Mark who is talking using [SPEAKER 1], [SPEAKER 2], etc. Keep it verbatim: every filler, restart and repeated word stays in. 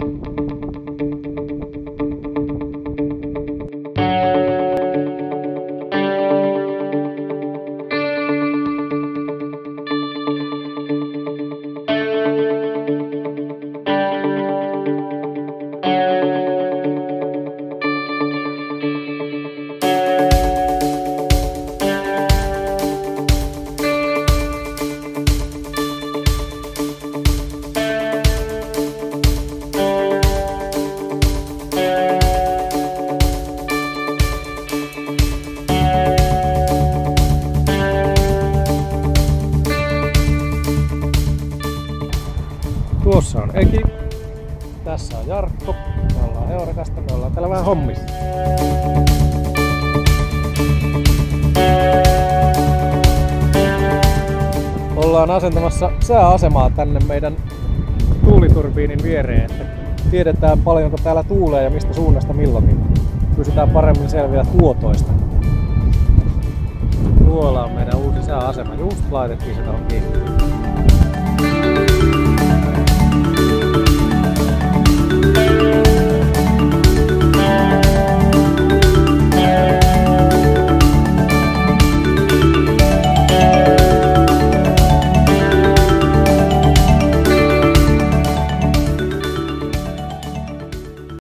[SPEAKER 1] Tuossa on Eki, tässä on Jarkko, me ollaan Heurekasta, me ollaan täällä vähän hommissa. Ollaan asentamassa sääasemaa tänne meidän tuuliturbiinin viereen, että tiedetään paljonko täällä tuulee ja mistä suunnasta milloinkin. Pysytään paremmin selviä tuotoista. Tuolla on meidän uusi sääasema, just laitettiin se tuohon kiinni.